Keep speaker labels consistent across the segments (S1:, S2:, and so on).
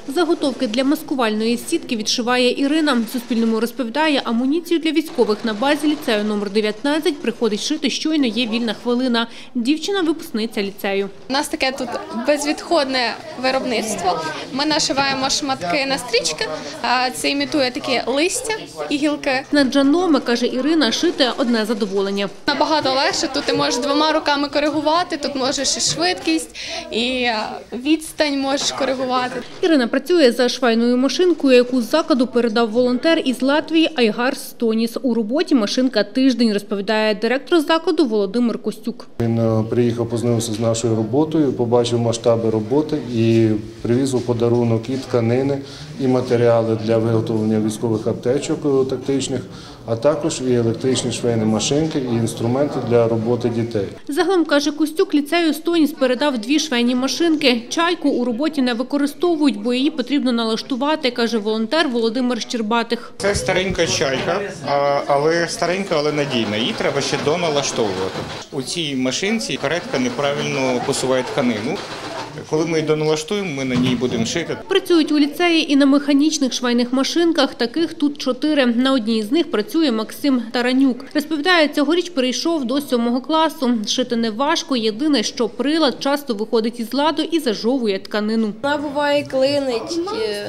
S1: Заготовки для маскувальної сітки відшиває Ірина. Суспільному розповідає, амуніцію для військових на базі ліцею номер 19 приходить шити, щойно є вільна хвилина. Дівчина – випускниця ліцею.
S2: У нас таке тут безвідходне виробництво. Ми нашиваємо шматки на стрічки, це імітує такі листя і гілки.
S1: Над джаноми, каже Ірина, шити – одне задоволення.
S2: Набагато легше, тут ти можеш двома руками коригувати, тут можеш і швидкість, і відстань можеш коригувати.
S1: Ірина працює за швейною машинкою, яку з закладу передав волонтер із Латвії Айгар Стоніс. У роботі машинка тиждень, розповідає директор закладу Володимир Костюк.
S3: Він приїхав, познайомився з нашою роботою, побачив масштаби роботи і привіз у подарунок і тканини, і матеріали для виготовлення військових аптечок тактичних, а також і електричні швейні машинки, і інструменти для роботи дітей.
S1: Загалом, каже Костюк, ліцею Стоніс передав 2 швейні машинки. Чайку у роботі не використовують, бо її потрібно налаштувати, каже волонтер Володимир Щербатих.
S4: Це старенька чайка, але надійна. Її треба ще доналаштовувати. У цій машинці каретка неправильно посуває тканину. Коли ми її доналаштуємо, ми на ній будемо шити.
S1: Працюють у ліцеї і на механічних швейних машинках. Таких тут 4. На одній з них працює Максим Таранюк. Розповідає, цьогоріч перейшов до 7 класу. Шити не важко, єдине, що прилад часто виходить із ладу і зажовує тканину.
S5: Вона буває клинить,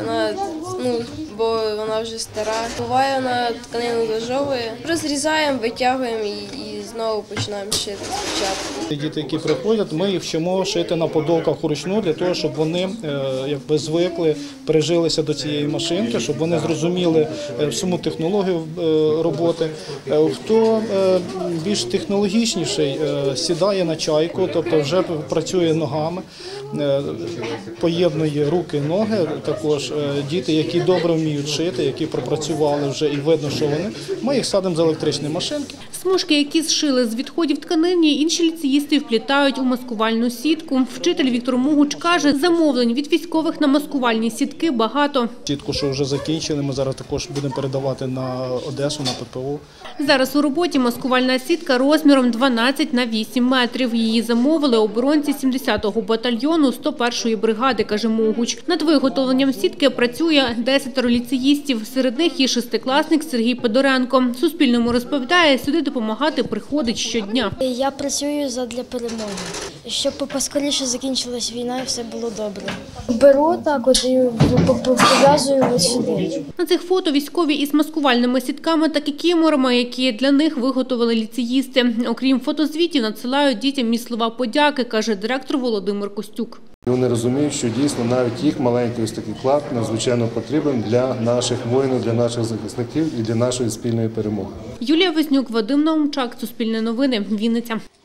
S5: бо вона вже стара. Буває, вона тканину зажовує. Розрізаємо, витягуємо і знову починаємо шити спочатку.
S6: Діти, які приходять, ми їх вчимо шити на подолках вручну, для того, щоб вони звикли, пережилися до цієї машинки, щоб вони зрозуміли всю технологію роботи. Хто більш технологічніший, сідає на чайку, тобто вже працює ногами, поєднує руки, ноги. Також діти, які добре вміють шити, які пропрацювали вже і видно, що вони, ми їх садимо з електричної машинки.
S1: Смужки, які зшили з відходів тканини, інші ліцеїсти вплітають у маскувальну сітку. Вчитель Віктор Могуч каже, замовлень від військових на маскувальні сітки багато.
S6: Сітку, що вже закінчили, ми зараз також будемо передавати на Одесу, на ППО.
S1: Зараз у роботі маскувальна сітка розміром 12 на 8 метрів. Її замовили оборонці 70-го батальйону 101-ї бригади, каже Могуч. Над виготовленням сітки працює 10 ліцеїстів. Серед них і 6-класник Сергій Подоренко. Суспільному розповідає, сюди допомагати приходить щодня.
S7: Я працюю задля перемоги, щоб поскоріше закінчилась війна і все було добре. Беру так от і пов'язую ось сюди.
S1: На цих фото військові із маскувальними сітками та кікіморами, які для них виготовили ліцеїсти. Окрім фотозвітів, надсилають дітям і слова подяки, каже директор Володимир Костюк.
S3: Вони розуміють, що дійсно навіть їх маленький ось такий вклад надзвичайно потрібен для наших воїнів, для наших захисників і для нашої спільної перемоги.
S1: Юлія Вознюк, Вадим Наумчак, Суспільне новини, Вінниця.